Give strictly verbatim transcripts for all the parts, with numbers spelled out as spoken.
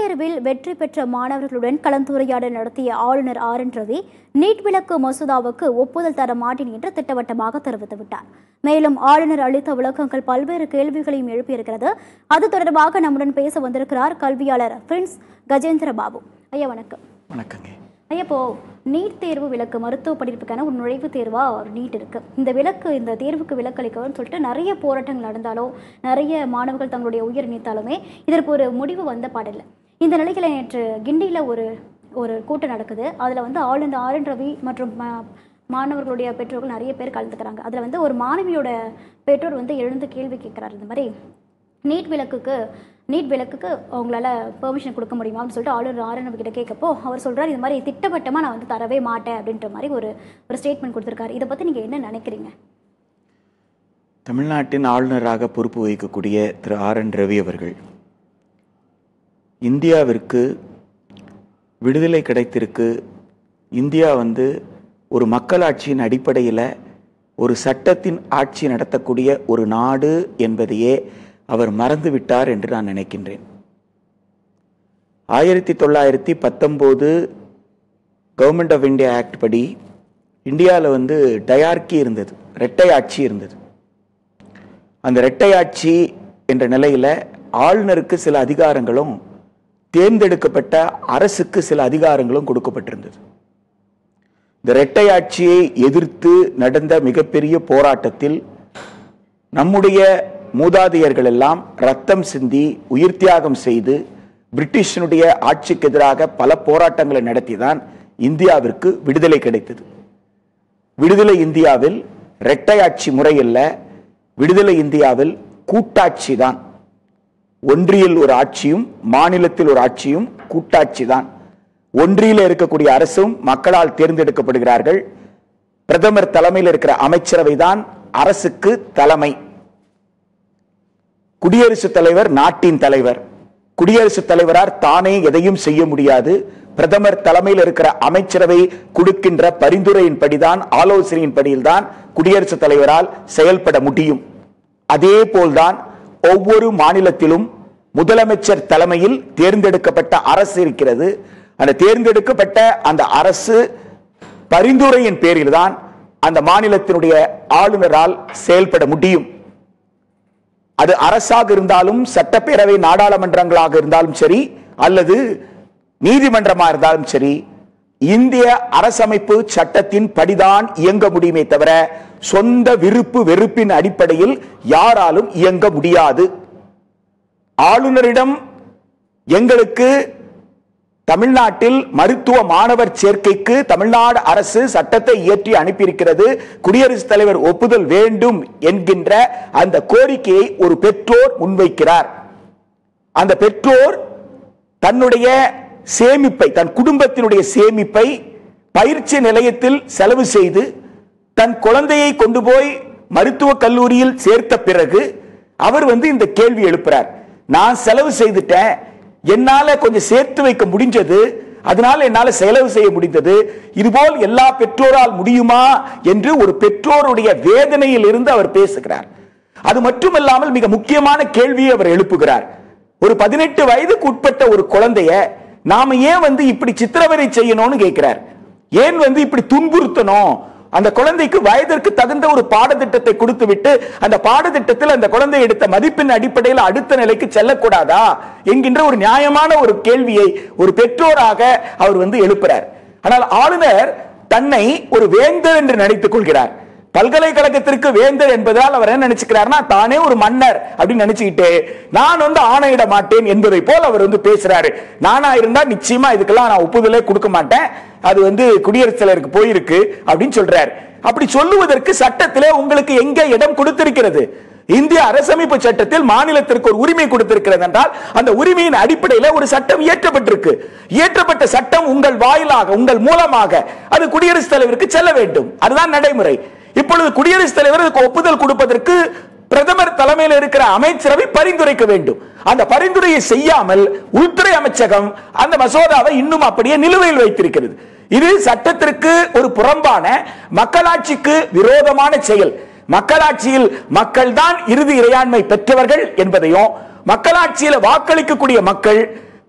தேர்வில் வெற்றி பெற்ற மாணவர்களுடன் கலந்துரையாடல் நடத்திய ஆளுநர் ஆர் என் ரவி நீட் விலக்கு மசோதாவுக்கு ஒப்புதல் தர மாட்டேன் என்று திட்டவட்டமாக தெரிவித்துவிட்டார். மேலும் ஆளுநர் அளித்த விளக்கங்கள் பல்வேறு கேள்விகளையும் எழுப்பியிருக்கிறது. அது தொடர்பாக நம்முடன் பேச வந்திருக்கிறார் கல்வியாளர் பிரின்ஸ் கஜேந்திர பாபு. ஐயா வணக்கம். வணக்கங்க ஐயா. இப்போ நீட் தேர்வு விலக்கு மருத்துவ படிப்புக்கான ஒரு நுழைவுத் தேர்வா ஒரு நீட் இருக்கு. இந்த விலக்கு இந்த தேர்வுக்கு விலக்களிக்கணும்னு சொல்லிட்டு நிறைய போராட்டங்கள் நடந்தாலும் நிறைய மாணவர்கள் தங்களுடைய உயிர் நீத்தாலுமே இதற்கு ஒரு முடிவு வந்த பாடில்லை. இந்த நிலையில் நேற்று கிண்டியில் ஒரு ஒரு கூட்டம் நடக்குது. அதில் வந்து ஆளுநர் ஆர் என் ரவி மற்றும் மாணவர்களுடைய பெற்றோர்கள் நிறைய பேர் கலந்துக்கிறாங்க. அதில் வந்து ஒரு மாணவியோட பெற்றோர் வந்து எழுந்து கேள்வி கேட்குறாரு. இந்த மாதிரி நீட் விலக்குக்கு நீட் விலக்குக்கு அவங்களால பெர்மிஷன் கொடுக்க முடியுமா அப்படின்னு சொல்லிட்டு ஆளுநர் ஆர் என் ரவி கிட்ட கேட்கப்போ அவர் சொல்கிறார், இது மாதிரி திட்டவட்டமாக நான் வந்து தரவே மாட்டேன் அப்படின்ற மாதிரி ஒரு ஒரு ஸ்டேட்மெண்ட் கொடுத்துருக்காரு. இதை பற்றி நீங்கள் என்ன நினைக்கிறீங்க? தமிழ்நாட்டின் ஆளுநராக பொறுப்பு வகிக்கக்கூடிய திரு ஆர் என் ரவி அவர்கள் இந்தியாவிற்கு விடுதலை கிடைத்திருக்கு, இந்தியா வந்து ஒரு மக்களாட்சியின் அடிப்படையில் ஒரு சட்டத்தின் ஆட்சி நடத்தக்கூடிய ஒரு நாடு என்பதையே அவர் மறந்துவிட்டார் என்று நான் நினைக்கின்றேன். ஆயிரத்தி தொள்ளாயிரத்தி பத்தொம்போது கவர்மெண்ட் ஆஃப் இந்தியா ஆக்ட் படி இந்தியாவில் வந்து டயார்கி இருந்தது, இரட்டை ஆட்சி இருந்தது. அந்த இரட்டை ஆட்சி என்ற நிலையில் ஆளுநருக்கு சில அதிகாரங்களும் தேர்ந்தெடுக்கப்பட்ட அரசுக்கு சில அதிகாரங்களும் கொடுக்கப்பட்டிருந்தது. இந்த இரட்டை ஆட்சியை எதிர்த்து நடந்த மிகப்பெரிய போராட்டத்தில் நம்முடைய மூதாதையர்கள் எல்லாம் ரத்தம் சிந்தி உயிர் தியாகம் செய்து பிரிட்டிஷனுடைய ஆட்சிக்கு எதிராக பல போராட்டங்களை நடத்திதான் இந்தியாவிற்கு விடுதலை கிடைத்தது. விடுதலை இந்தியாவில் இரட்டை ஆட்சி முறையல்ல, விடுதலை இந்தியாவில் கூட்டாட்சி தான். ஒன்றியில் ஒரு ஆட்சியும் மாநிலத்தில் ஒரு ஆட்சியும் கூட்டாட்சி தான். ஒன்றியில் இருக்கக்கூடிய அரசும் மக்களால் தேர்ந்தெடுக்கப்படுகிறார்கள். பிரதமர் தலைமையில் இருக்கிற அமைச்சரவை தான் அரசுக்கு தலைமை. குடியரசுத் தலைவர் நாட்டின் தலைவர். குடியரசுத் தலைவரால் தானே எதையும் செய்ய முடியாது. பிரதமர் தலைமையில் இருக்கிற அமைச்சரவை கொடுக்கின்ற பரிந்துரையின்படிதான், ஆலோசனையின்படிதான் குடியரசுத் தலைவரால் செயல்பட முடியும். அதே போல்தான் ஒவ்வொரு மாநிலத்திலும் முதலமைச்சர் தலைமையில் தேர்ந்தெடுக்கப்பட்ட அரசு இருக்கிறது. அந்த தேர்ந்தெடுக்கப்பட்ட அந்த அரசு பரிந்துரையின் பேரில் தான் அந்த மாநிலத்தினுடைய ஆளுநரால் செயல்பட முடியும். அது அரசாக இருந்தாலும் சட்டப்பேரவை நாடாளுமன்றங்களாக இருந்தாலும் சரி அல்லது நீதிமன்றமாக இருந்தாலும் சரி, இந்திய அரசமைப்பு சட்டத்தின் படிதான் இயங்க முடியுமே தவிர சொந்த விருப்பு வெறுப்பின் அடிப்படையில் யாராலும் இயங்க முடியாது. ஆளுநரிடம் எங்களுக்கு தமிழ்நாட்டில் மருத்துவ மாணவர் சேர்க்கைக்கு தமிழ்நாடு அரசு சட்டத்தை இயற்றி அனுப்பியிருக்கிறது, குடியரசுத் தலைவர் ஒப்புதல் வேண்டும் என்கின்ற அந்த கோரிக்கையை ஒரு பெற்றோர் முன்வைக்கிறார். அந்த பெற்றோர் தன்னுடைய சேமிப்பை, தன் குடும்பத்தினுடைய சேமிப்பை பயிற்சி நிலையத்தில் செலவு செய்து தன் குழந்தையை கொண்டு போய் மருத்துவக் கல்லூரியில் சேர்த்த பிறகு அவர் வந்து இந்த கேள்வி எழுப்புறார். நான் செலவு செய்துட்டேன், என்னால கொஞ்சம் சேர்த்து வைக்க முடிஞ்சது, அதனால என்னால செலவு செய்ய முடிந்தது, இதுபோல் எல்லா பெற்றோரால் முடியுமா என்று ஒரு பெற்றோருடைய வேதனையில் இருந்து அவர் பேசுகிறார். அது மட்டுமல்லாமல் மிக முக்கியமான கேள்வியை அவர் எழுப்புகிறார். ஒரு பதினெட்டு வயதுக்கு உட்பட்ட ஒரு குழந்தைய நாம ஏன் வந்து இப்படி சித்திரவதை செய்யணும்னு கேட்கிறார். ஏன் வந்து இப்படி துன்புறுத்தணும்? அந்த குழந்தைக்கு வயதிற்கு தகுந்த ஒரு பாடத்திட்டத்தை கொடுத்து விட்டு அந்த பாடத்திட்டத்தில் அந்த குழந்தை எடுத்த மதிப்பின் அடிப்படையில் அடுத்த நிலைக்கு செல்லக்கூடாதா என்கின்ற ஒரு நியாயமான ஒரு கேள்வியை ஒரு பெற்றோராக அவர் வந்து எழுப்புறார். ஆனால் ஆளுநர் தன்னை ஒரு வேந்தர் என்று நினைத்துக் கொள்கிறார். பல்கலைக்கழகத்திற்கு வேந்தர் என்பதால் அவர் என்ன நினைச்சுக்கிறார்னா, தானே ஒரு மன்னர் அப்படின்னு நினைச்சுக்கிட்டு நான் வந்து ஆணையிட மாட்டேன் என்பதை போல் அவர் வந்து பேசுறாரு. நானா இருந்தா நிச்சயமா இதுக்கெல்லாம் நான் ஒப்புதலே கொடுக்க மாட்டேன், அது வந்து குடியரசுத் தலைவருக்கு போயிருக்கு அப்படின்னு சொல்றாரு. அப்படி சொல்லுவதற்கு சட்டத்திலே உங்களுக்கு எங்க இடம் கொடுத்திருக்கிறது? இந்திய அரசமைப்பு சட்டத்தில் மாநிலத்திற்கு ஒரு உரிமை கொடுத்திருக்கிறது என்றால் அந்த உரிமையின் அடிப்படையில் ஒரு சட்டம் இயற்றப்பட்டிருக்கு. இயற்றப்பட்ட சட்டம் உங்கள் வாயிலாக, உங்கள் மூலமாக அது குடியரசுத் தலைவருக்கு செல்ல வேண்டும். அதுதான் நடைமுறை. இப்பொழுது குடியரசுத் தலைவர் ஒப்புதல் கொடுப்பதற்கு பிரதமர் தலைமையில் இருக்கிற அமைச்சரவை பரிந்துரைக்க வேண்டும். அந்த பரிந்துரையை செய்யாமல் உள்துறை அமைச்சகம் அந்த மசோதாவை இன்னும் அப்படியே நிலுவையில் வைத்திருக்கிறது. இது சட்டத்திற்கு ஒரு புறம்பான, மக்களாட்சிக்கு விரோதமான செயல். மக்களாட்சியில் மக்கள் தான் இறுதி இறையாண்மை பெற்றவர்கள் என்பதையும், மக்களாட்சியில் வாக்களிக்கக்கூடிய மக்கள்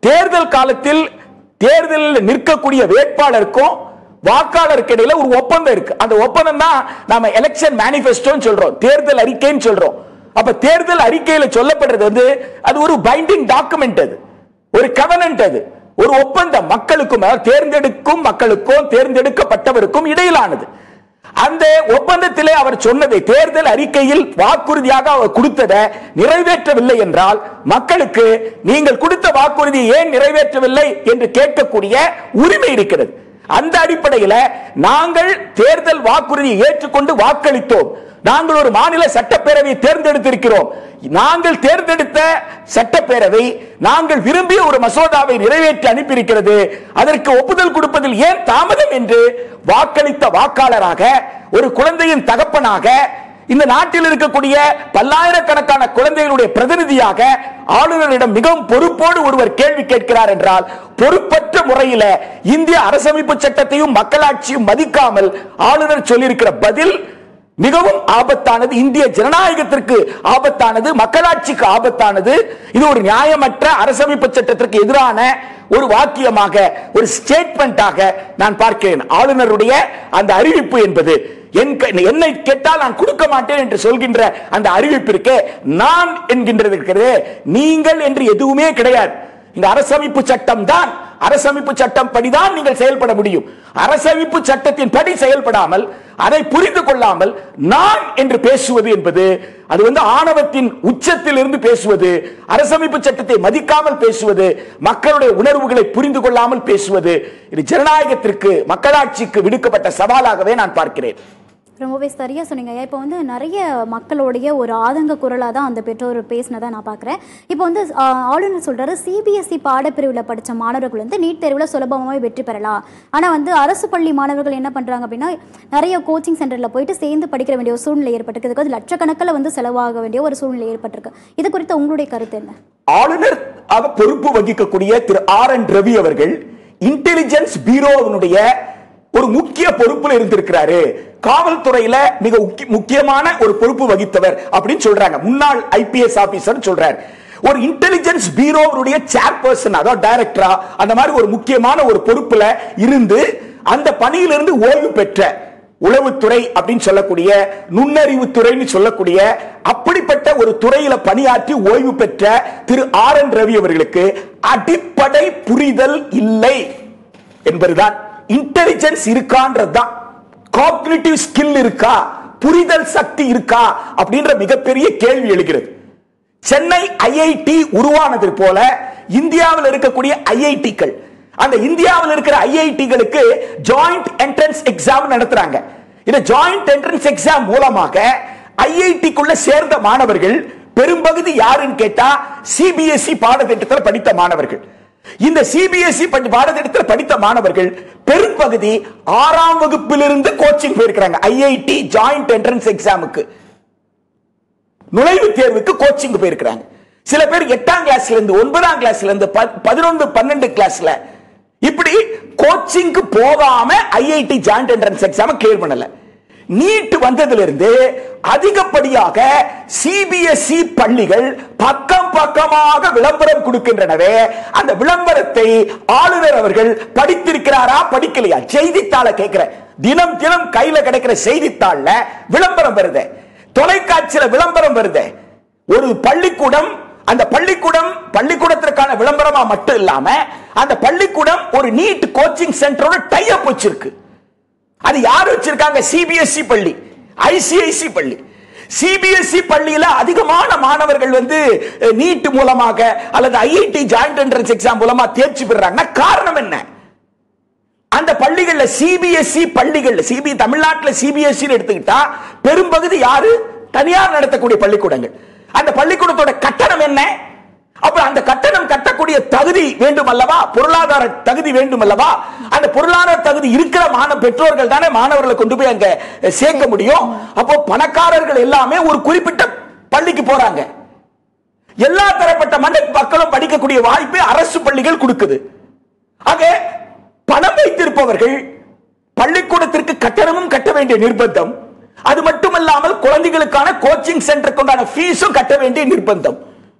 தேர்தல் காலத்தில் தேர்தலில் நிற்கக்கூடிய வேட்பாளருக்கும் வாக்காளருக்கு இடையில ஒரு ஒப்பந்தம் இருக்கு. அந்த ஒப்பந்தம் தான் நாம எலெக்ஷன் மேனிஃபெஸ்டோன்னு சொல்றோம், தேர்தல் அறிக்கைன்னு சொல்றோம். அப்ப தேர்தல் அறிக்கையில சொல்லப்படுறது வந்து அது ஒரு பைண்டிங் டாக்குமெண்ட், அது ஒரு கவனன்ட், அது ஒரு ஒப்பந்தம், மக்களுக்கும் தேர்ந்தெடுக்கும் மக்களுக்கும் தேர்ந்தெடுக்கப்பட்டவருக்கும் இடையிலானது. அந்த ஒப்பந்தத்திலே அவர் சொன்னதை, தேர்தல் அறிக்கையில் வாக்குறுதியாக அவர் கொடுத்ததை நிறைவேற்றவில்லை என்றால் மக்களுக்கு நீங்கள் கொடுத்த வாக்குறுதியை ஏன் நிறைவேற்றவில்லை என்று கேட்கக்கூடிய உரிமை இருக்கிறது. அந்த அடிப்படையில் நாங்கள் தேர்தல் வாக்குறுதியை ஏற்றுக்கொண்டு வாக்களித்தோம். நாங்கள் ஒரு மாநில சட்டப்பேரவையை தேர்ந்தெடுத்திருக்கிறோம். நாங்கள் தேர்ந்தெடுத்த சட்டப்பேரவை நாங்கள் விரும்பிய ஒரு மசோதாவை நிறைவேற்றி அனுப்பியிருக்கிறது. அதற்கு ஒப்புதல் கொடுப்பதில் ஏன் தாமதம் என்று வாக்களித்த வாக்காளராக, ஒரு குழந்தையின் தகப்பனாக, இந்த நாட்டில் இருக்கக்கூடிய பல்லாயிரக்கணக்கான குழந்தைகளுடைய பிரதிநிதியாக ஆளுநரிடம் மிகவும் பொறுப்போடு ஒருவர் கேள்வி கேட்கிறார் என்றால், பொறுப்பற்ற முறையில் இந்திய அரசமைப்பு சட்டத்தையும் மக்களாட்சியும் மதிக்காமல் ஆளுநர் சொல்லியிருக்கிற பதில் மிகவும் ஆபத்தானது, இந்திய ஜனநாயகத்திற்கு ஆபத்தானது, மக்களாட்சிக்கு ஆபத்தானது. இது ஒரு நியாயமற்ற அரசமைப்பு சட்டத்திற்கு எதிரான ஒரு வாக்கியமாக, ஒரு ஸ்டேட்மெண்டாக நான் பார்க்கிறேன். ஆளுநருடைய அந்த அறிவிப்பு என்பது என்னை கேட்டால் நான் கொடுக்க மாட்டேன் என்று சொல்கின்ற அந்த அறிவிப்பிற்கு நான் என்கின்றது இருக்கிறது, நீங்கள் என்று எதுவுமே கிடையாது. இந்த அரசமைப்பு சட்டம் தான், அரசமைப்பு சட்டம் படிதான் நீங்கள் செயல்பட முடியும். அரசமைப்பு சட்டத்தின் படி செயல்படாமல், அதை புரிந்து கொள்ளாமல் நான் என்று பேசுவது என்பது அது வந்து ஆணவத்தின் உச்சத்தில் இருந்து பேசுவது, அரசமைப்பு சட்டத்தை மதிக்காமல் பேசுவது, மக்களுடைய உணர்வுகளை புரிந்து கொள்ளாமல் பேசுவது. இது ஜனநாயகத்திற்கு, மக்களாட்சிக்கு விடுக்கப்பட்ட சவாலாகவே நான் பார்க்கிறேன். ரொம்பவே சரியாக சொன்னீங்க. இப்போ வந்து நிறைய மக்களுடைய ஒரு ஆதங்க குரலாக தான் அந்த பெற்றோர் பேசினதை நான் பார்க்குறேன். இப்போ வந்து ஆளுநர் சொல்கிறாரு, சிபிஎஸ்சி பாடப்பிரிவில் படித்த மாணவர்கள் வந்து நீட் தேர்வில் சுலபமாகவே வெற்றி பெறலாம். ஆனால் வந்து அரசு பள்ளி மாணவர்கள் என்ன பண்ணுறாங்க அப்படின்னா, நிறைய கோச்சிங் சென்டரில் போயிட்டு சேர்ந்து படிக்கிற வேண்டிய ஒரு சூழ்நிலை ஏற்பட்டிருக்கு. அதுக்கு லட்சக்கணக்கில் வந்து செலவாக வேண்டிய ஒரு சூழ்நிலை ஏற்பட்டிருக்கு. இது குறித்து உங்களுடைய கருத்து என்ன? ஆளுநர் பொறுப்பு வகிக்கக்கூடிய திரு ஆர் என் ரவி அவர்கள் இன்டெலிஜென்ஸ் பியூரோவினுடைய ஒரு முக்கிய பொறுப்புல இருந்திருக்கிறாரு. காவல்துறையில மிக முக்கியமான ஒரு பொறுப்பு வகித்தவர் அப்படின்னு சொல்றாங்க. முன்னாள் ஐபிஎஸ் ஆபீசர் சொல்றாரு. ஒரு இன்டெலிஜென்ஸ் பியூரோவுடைய சேர்பர்சன், அதாவது டைரக்டரா, அந்த மாதிரி ஒரு முக்கியமான ஒரு பொறுப்புல இருந்து அந்த பணியிலிருந்து ஓய்வு பெற்ற, உளவுத்துறை அப்படின்னு சொல்லக்கூடிய, நுண்ணறிவு துறைன்னு சொல்லக்கூடிய அப்படிப்பட்ட ஒரு துறையில பணியாற்றி ஓய்வு பெற்ற திரு ஆர் என் ரவி அவர்களுக்கு அடிப்படை புரிதல் இல்லை என்பதுதான். இன்டெலிஜென்ஸ் இருக்கான்றதுதான், காக்னிட்டிவ் ஸ்கில் இருக்கா, புரிதல் சக்தி இருக்கா அப்படின்ற மிகப்பெரிய கேள்வி எழுகிறது. சென்னை ஐஐடி உருவானது போல இந்தியாவில் இருக்கக்கூடிய ஐஐடிக்கள், அந்த இந்தியாவில் இருக்கிற ஐஐடிகளுக்கு ஜாயிண்ட் என்ட்ரன்ஸ் எக்ஸாம் நடத்துறாங்க. இந்த ஜாயிண்ட் என்ட்ரன்ஸ் எக்ஸாம் மூலமாக ஐஐடிக்குள்ள சேர்ந்த மாணவர்கள் பெரும்பகுதி யாருன்னு கேட்டா சிபிஎஸ்இ பாடத்திட்டத்தில் படித்த மாணவர்கள். இந்த சிபிஎஸ்இ பாடத்திட்டத்தில் படித்த மாணவர்கள் பெரும்பகுதி ஆறாம் வகுப்பிலிருந்து கோச்சிங் போயிருக்கிறாங்க. ஐஐடி ஜாயிண்ட் என்ட்ரன்ஸ் எக்ஸாமுக்கு, நுழைவுத் தேர்வுக்கு கோச்சிங் போயிருக்கிறாங்க. சில பேர் எட்டாம் கிளாஸ்ல இருந்து, ஒன்பதாம் கிளாஸ்ல இருந்து, பதினொன்று பன்னெண்டு கிளாஸ்ல இப்படி கோச்சிங் போகாம IIT joint entrance exam clear பண்ணல. நீட் வந்ததிலிருந்து அதிகப்படியாக சிபிஎஸ்இ பள்ளிகள் பக்கம் பக்கமாக விளம்பரம் கொடுக்கின்றனவே, அந்த விளம்பரத்தை ஆளுநர் அவர்கள் படித்திருக்கிறாரா படிக்கலையா? செய்தித்தாளை கேட்கிற, தினம் தினம் கையில கிடைக்கிற செய்தித்தாள்ல விளம்பரம் வருது, தொலைக்காட்சியில விளம்பரம் வருது. ஒரு பள்ளிக்கூடம், அந்த பள்ளிக்கூடம் பள்ளிக்கூடத்திற்கான விளம்பரமா மட்டும் இல்லாம அந்த பள்ளிக்கூடம் ஒரு நீட் கோச்சிங் சென்டரோட டை அப் வச்சிருக்கு. அது யார் வச்சிருக்காங்க? சிபிஎஸ்இ பள்ளி, ஐசிஐசி பள்ளி. சிபிஎஸ்இ பள்ளியில அதிகமான மாணவர்கள் வந்து நீட் மூலமாக அல்லது ஐஐடி ஜாயிண்ட் என்ட்ரன்ஸ் எக்ஸாம் மூலமா தேர்ச்சி பெறாங்கன்னா காரணம் என்ன? அந்த பள்ளிகள்ல, சிபிஎஸ்இ பள்ளிகள், சிபி தமிழ்நாட்டில் சிபிஎஸ்இ எடுத்துக்கிட்டா பெரும்பகுதி யாரு? தனியார் நடத்தக்கூடிய பள்ளிக்கூடங்கள். அந்த பள்ளிக்கூடத்தோட கட்டணம் என்ன? அப்ப அந்த கட்டணம் கட்டக்கூடிய தகுதி வேண்டும் அல்லவா? பொருளாதார தகுதி வேண்டும் அல்லவா? அந்த பொருளாதார தகுதி இருக்கிற மாணவ பெற்றோர்கள் தானே மாணவர்களை கொண்டு போய் அங்க சேர்க்க முடியும். அப்போ பணக்காரர்கள் எல்லாமே ஒரு குறிப்பிட்ட பள்ளிக்கு போறாங்க. எல்லா தரப்பட்ட மக்களும் படிக்கக்கூடிய வாய்ப்பை அரசு பள்ளிகள் கொடுக்குது. ஆக பணம் வைத்திருப்பவர்கள் பள்ளிக்கூடத்திற்கு கட்டணமும் கட்ட வேண்டிய நிர்பந்தம், அது மட்டுமல்லாமல் குழந்தைகளுக்கான கோச்சிங் சென்டருக்கு உண்டான ஃபீஸும் கட்ட வேண்டிய நிர்பந்தம்.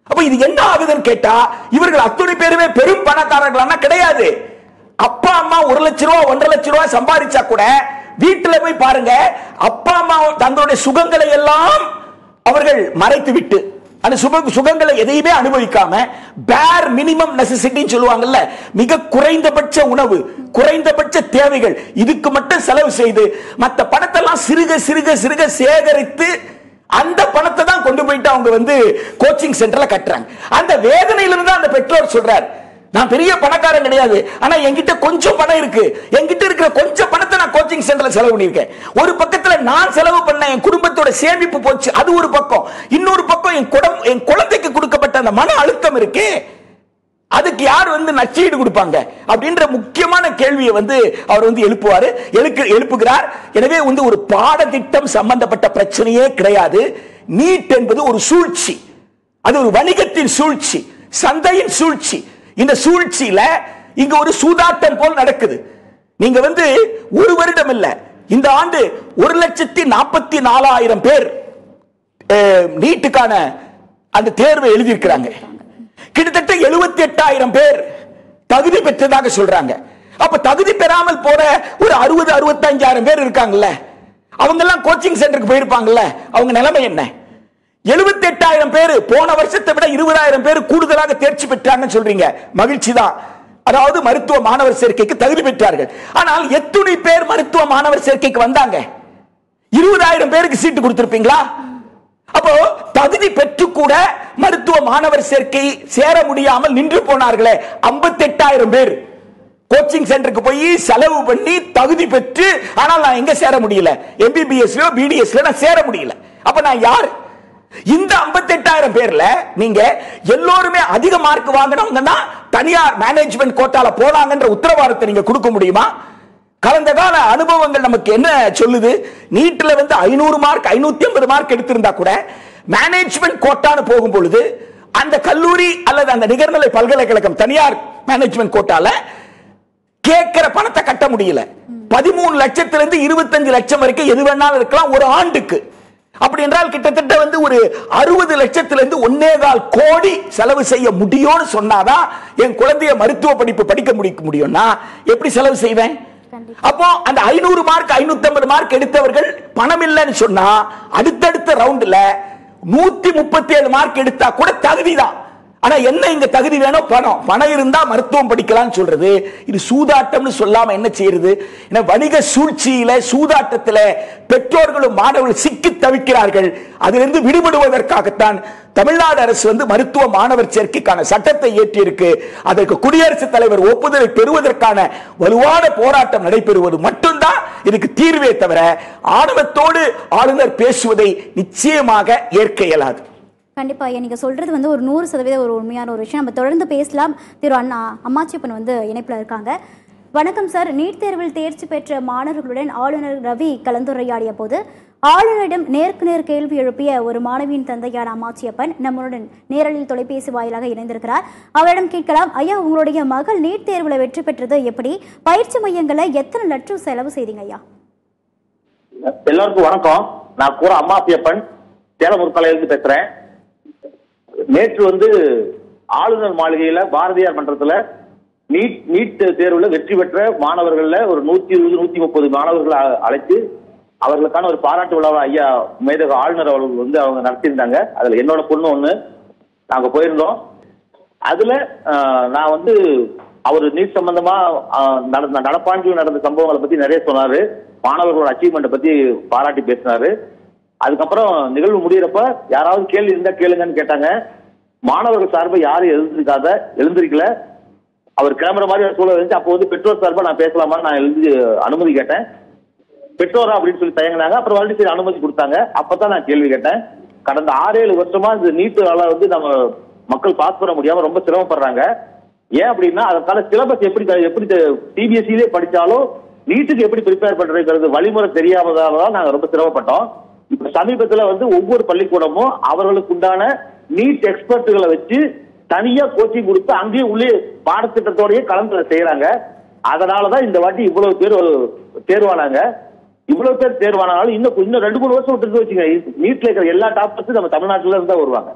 அப்ப இது என்ன ஆகுதுன்னு கேட்டா, இவர்கள் அத்தனை பேருமே பெரும் பணக்காரர்களானா கிடையாது. அப்பா அம்மா ஒரு லட்சம் ரூபாய் ஒன்றரை லட்சம் ரூபாய் சம்பாதிச்சா கூட வீட்டுல போய் பாருங்க, அப்பா அம்மா தங்களுடைய சுகங்களை எல்லாம் அவர்கள் மறைத்து விட்டு அந்த சுகங்களை எதையுமே அனுபவிக்காம பேர் மினிமம் நெசசிட்டின்னு சொல்லுவாங்கல்ல, மிக குறைந்தபட்ச உணவு, குறைந்தபட்ச தேவைகள், இதுக்கு மட்டும் செலவு செய்து மற்ற பணத்தெல்லாம் சிறுக சிறுக சிறுக சேகரித்து அந்த பணத்தை தான் கொண்டு போயிட்டு அவங்க வந்து கோச்சிங் சென்டர்ல கட்டுறாங்க. அந்த வேதனையிலிருந்து அந்த பெற்றோர் சொல்றார், நான் பெரிய பணக்காரன் கிடையாது, ஆனா என்கிட்ட கொஞ்சம் பணம் இருக்கு, என்கிட்ட இருக்கிற கொஞ்சம் பணத்தை நான் கோச்சிங் சென்டர்ல செலவு பண்ணிருக்கேன். ஒரு பக்கத்துல நான் செலவு பண்ண என் குடும்பத்தோட சேமிப்பு போச்சு, அது ஒரு பக்கம். இன்னொரு பக்கம் என் குடம் என் குழந்தைக்கு கொடுக்கப்பட்ட அந்த மன அழுத்தம் இருக்கு, அதுக்கு யார் வந்து நச்சீடு கொடுப்பாங்க அப்படின்ற முக்கியமான கேள்வியை வந்து அவர் வந்து எழுப்புவாரு எழுக்கு எழுப்புகிறார். எனவே வந்து ஒரு பாடத்திட்டம் சம்பந்தப்பட்ட பிரச்சனையே கிடையாது. நீட் என்பது ஒரு சூழ்ச்சி, அது ஒரு வணிகத்தின் சூழ்ச்சி, சந்தையின் சூழ்ச்சி. இந்த சூழ்ச்சியில இங்க ஒரு சூதாட்டம் போல் நடக்குது. நீங்க வந்து ஒரு வருடம் இல்ல, இந்த ஆண்டு ஒரு லட்சத்தி நாற்பத்தி நாலாயிரம் பேர் நீட்டுக்கான அந்த தேர்வை எழுதியிருக்கிறாங்க. கிட்டத்தட்ட எழுபத்தி எட்டாயிரம் பேர் தகுதி பெற்றதாக சொல்றாங்க. அப்ப தகுதி பெறாமல் போற ஒரு அறுபது அறுபத்தஞ்சாயிரம் பேர் இருக்காங்கல்ல, அவங்க எல்லாம் கோச்சிங் சென்டருக்கு போயிருப்பாங்கல்ல, அவங்க நிலைமை என்ன? எழுபத்தி எட்டாயிரம் பேர் போன வருஷத்தை விட இருபதாயிரம் பேர் கூடுதலாக தேர்ச்சி பெற்றாங்கன்னு சொல்றீங்க, மகிழ்ச்சி தான். அதாவது மருத்துவ மாணவர் சேர்க்கைக்கு தகுதி பெற்றார்கள். ஆனால் எத்தனை பேர் மருத்துவ மாணவர் சேர்க்கைக்கு வந்தாங்க? இருபதாயிரம் பேருக்கு சீட்டு கொடுத்திருப்பீங்களா? அப்போ தகுதி பெற்று கூட மருத்துவ மாணவர் சேர்க்கை சேர முடியாமல் நின்று போனார்களே ஐம்பத்தி எட்டாயிரம் பேர். கோச்சிங் சென்டருக்கு போய் செலவு பண்ணி தகுதி பெற்று, ஆனால் நான் எங்க சேர முடியல, எம்பிபிஎஸ்லயோ பிடிஎஸ்ல நான் சேர முடியல. அப்ப நான் யார்? இந்த ஐம்பத்தி எட்டாயிரம் பேர்ல நீங்க எல்லோருமே அதிக மார்க் வாங்கினவங்கன்னா தனியார் மேனேஜ்மெண்ட் கோட்டால போலாங்கன்ற உத்தரவாதத்தை நீங்க கொடுக்க முடியுமா? கடந்த கால அனுபவங்கள் நமக்கு என்ன சொல்லுது? நீட்ல வந்து ஐநூறு மார்க் ஐநூத்தி ஐம்பது மார்க் எடுத்திருந்தா கூட மேனேஜ்மெண்ட் கோட்டான்னு போகும் பொழுது அந்த கல்லூரி அல்லது அந்த நிகர்நிலை பல்கலைக்கழகம் தனியார் மேனேஜ்மெண்ட் கோட்டால கேட்கிற பணத்தை கட்ட முடியல. பதிமூணு லட்சத்திலிருந்து இருபத்தஞ்சு லட்சம் வரைக்கும் எது வேணாலும் இருக்கலாம் ஒரு ஆண்டுக்கு. அப்படி என்றால் கிட்டத்தட்ட வந்து ஒரு அறுபது லட்சத்திலிருந்து ஒன்னே கால் கோடி செலவு செய்ய முடியும்னு சொன்னாதான் என் குழந்தைய மருத்துவ படிப்பு படிக்க முடிக்க முடியும்னா எப்படி செலவு செய்வேன்? அப்போ அந்த ஐநூறு மார்க் ஐநூத்தி ஐம்பது மார்க் எடுத்தவர்கள் பணம் இல்லைன்னு சொன்னா அடுத்தடுத்த ரவுண்ட்ல நூத்தி முப்பத்தி ஏழு மார்க் எடுத்தா கூட தகுதிதான். ஆனா என்ன இங்க தகுதி வேணும்? பணம். பணம் இருந்தா மருத்துவம் படிக்கலாம் சொல்றது இது சூதாட்டம்னு சொல்லாம என்ன செய்யறது? வணிக சூழ்ச்சியில சூதாட்டத்தில் பெற்றோர்களும் மாணவர்கள் சிக்கி தவிக்கிறார்கள். அதிலிருந்து விடுபடுவதற்காகத்தான் தமிழ்நாடு அரசு வந்து மருத்துவ மாணவர் சேர்க்கைக்கான சட்டத்தை இயற்றியிருக்கு. அதற்கு குடியரசுத் தலைவர் ஒப்புதலை பெறுவதற்கான வலுவான போராட்டம் நடைபெறுவது மட்டும்தான் இதுக்கு தீர்வே தவிர ஆணவத்தோடு ஆளுநர் பேசுவதை நிச்சயமாக ஏற்க இயலாது. கண்டிப்பா நீங்க சொல்றது வந்து ஒரு நூறு சதவீதம் ஒரு உண்மையான ஒரு விஷயம். நம்ம தொடர்ந்து பேசலாம். திரு அண்ணா அம்மாச்சியப்பன் வந்து இணைப்புல இருக்காங்க. வணக்கம் சார். நீட் தேர்வில் தேர்ச்சி பெற்ற மாணவர்களுடன் ஆளுநர் ரவி கலந்துரையாடிய போது ஆளுநரிடம் நேருக்கு நேர் கேள்வி எழுப்பிய ஒரு மாணவியின் தந்தையான அம்மாச்சியப்பன் நம்மளுடன் நேரலில் தொலைபேசி வாயிலாக இணைந்திருக்கிறார். அவரிடம் கேட்கலாம். ஐயா, உங்களுடைய மகள் நீட் தேர்வில் வெற்றி பெற்றது எப்படி? பயிற்சி மையங்களை எத்தனை லட்சம் செலவு செய்தீங்க ஐயா? எல்லாருக்கும் வணக்கம். நான் கூட அம்மாச்சியப்பன் சேலம் கலையிலிருந்து பேசுறேன். நேற்று வந்து ஆளுநர் மாளிகையில பாரதியார் மன்றத்துல நீட் நீட் தேர்வுல வெற்றி பெற்ற மாணவர்கள்ல ஒரு நூத்தி இருபது நூத்தி முப்பது மாணவர்களை அழைத்து அவர்களுக்கான ஒரு பாராட்டு விழாவை ஐயா மேதக ஆளுநர் அவர்கள் வந்து அவங்க நடத்தியிருந்தாங்க. அதுல என்னோட பொண்ணு ஒண்ணு நாங்க போயிருந்தோம். அதுல நான் வந்து அவர் நீட் சம்பந்தமா நடந்த நடப்பாண்டில் நடந்த சம்பவங்களை பத்தி நிறைய சொன்னாரு. மாணவர்களோட அச்சீவ்மெண்ட்டை பத்தி பாராட்டி பேசினாரு. அதுக்கப்புறம் நிகழ்வு முடிகிறப்ப யாராவது கேள்வி இருந்தா கேளுங்கன்னு கேட்டாங்க. மாணவர்கள் சார்பை யாரும் எழுந்திருக்காத எழுந்திருக்கல. அவர் கிளம்புற மாதிரி சூழல் இருந்துச்சு. அப்போ வந்து பெற்றோர் சார்பா நான் பேசலாமான்னு நான் எழுதி அனுமதி கேட்டேன். பெற்றோரா அப்படின்னு சொல்லி தயங்கினாங்க. அப்புறம் வந்து சரி அனுமதி கொடுத்தாங்க. அப்பதான் நான் கேள்வி கேட்டேன். கடந்த ஆறு ஏழு வருஷமா இந்த நீட்டுனால வந்து நம்ம மக்கள் பாஸ் பண்ண முடியாம ரொம்ப சிரமப்படுறாங்க. ஏன் அப்படின்னா அதற்கான சிலபஸ் எப்படி எப்படி சிபிஎஸ்இலே படிச்சாலும் நீட்டுக்கு எப்படி ப்ரிப்பேர் பண்றதுங்கிறது வழிமுறை தெரியாமதால தான் நாங்க ரொம்ப சிரமப்பட்டோம். இப்ப சமீபத்துல வந்து ஒவ்வொரு பள்ளிக்கூடமும் அவர்களுக்கு உண்டான நீட் எக்ஸ்பர்ட்டுகளை வச்சு தனியா கோச்சிங் கொடுத்து அங்கேயே உள்ளே பாடத்திட்டத்தோடய கலந்து செய்யறாங்க. அதனாலதான் இந்த வாட்டி இவ்வளவு பேர் தேர்வானாங்க. இவ்வளவு பேர் தேர்வானாலும் இன்னும் இன்னும் ரெண்டு மூணு வருஷம் விட்டு வச்சுங்க. நீட்ல இருக்கிற எல்லா டாப்பர்ஸும் நம்ம தமிழ்நாட்டுல இருந்தா வருவாங்க.